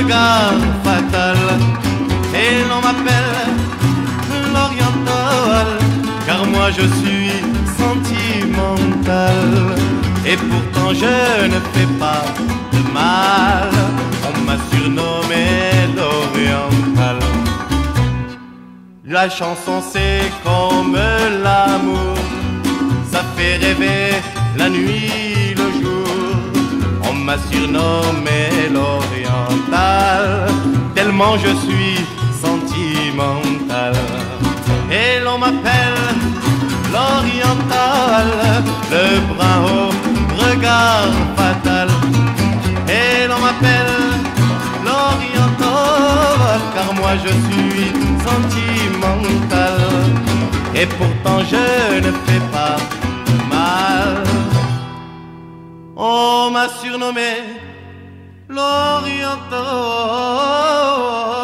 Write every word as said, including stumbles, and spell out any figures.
regard fatal. Et l'on m'appelle l'oriental, car moi je suis sentimental. Et pourtant je ne fais pas de mal, on m'a surnommé l'oriental. La chanson c'est comme l'amour, ça fait rêver la nuit, le jour. On m'a surnommé l'oriental, tellement je suis sentimental. Et l'on m'appelle l'oriental, le brun au regard fatal. Et l'on m'appelle l'oriental, car moi je suis sentimental. Et pourtant je ne fais pas mal. On m'a surnommé l'oriental.